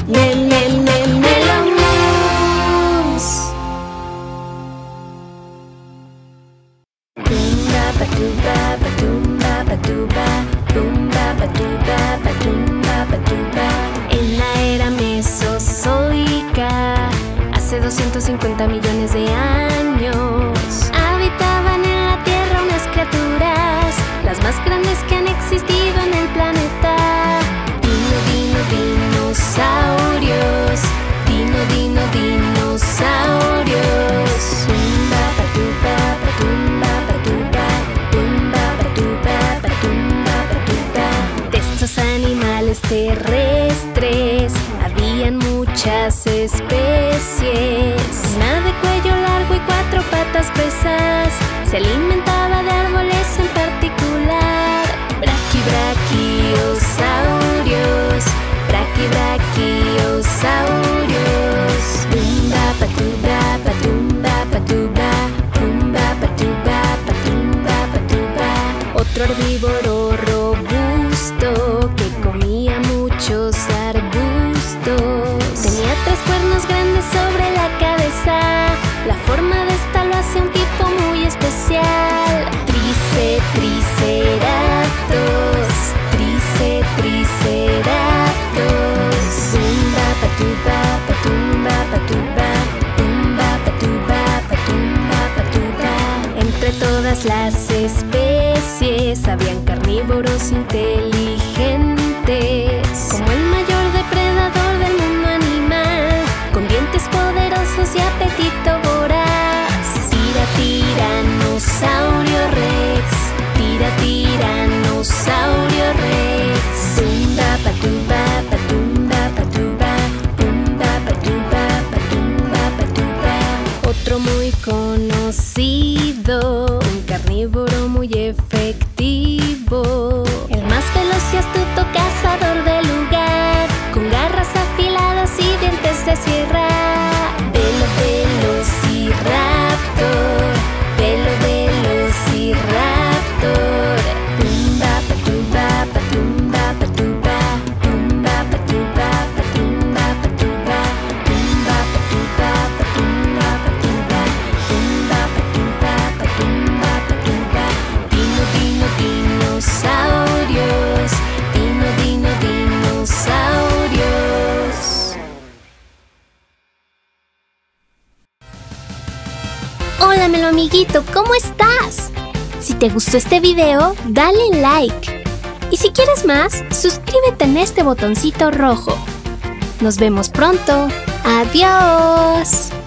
Melomus. Tumba patuba patumba patuba, tumba patuba patumba patuba. En la era mesozoica, hace 250 millones de años, habitaban en la Tierra unas criaturas, las más grandes que han existido en el planeta. Dinosaurios. Dinosaurios. Tumba patuba patumba patuba, tumba patuba patumba patuba. De estos animales terrestres habían muchas especies. Una de cuello largo y 4 patas gruesas, se alimentaba de árboles en particular. Brachiosaurios. Tumba patuba patumba patuba, tumba patuba patumba patuba. Otro herbívoro robusto que comía muchos arbustos. Tenía 3 cuernos grandes sobre la cabeza. La forma de esta lo hace un tipo muy especial. Triceratops. Tumba patuba patumba patuba, tumba patuba patumba patuba. Entre todas las especies habían carnívoros inteligentes, como el mayor depredador del mundo animal, con dientes poderosos y apetito voraz. Tiranosaurio Rex. Tumba patuba patumba patuba, tumba patuba patumba patuba. Otro muy conocido, un carnívoro muy efectivo, el más veloz y astuto cazador del lugar, con garras afiladas y dientes de sierra. Velociraptor. Tumba patuba patumba patuba, tumba patuba patumba patuba, tumba patuba patumba patuba, tumba patuba patumba patuba. Dinosaurios. Dinosaurios. Hola Melo amiguito, ¿cómo estás? Si te gustó este video, dale like. Y si quieres más, suscríbete en este botoncito rojo. Nos vemos pronto. ¡Adiós!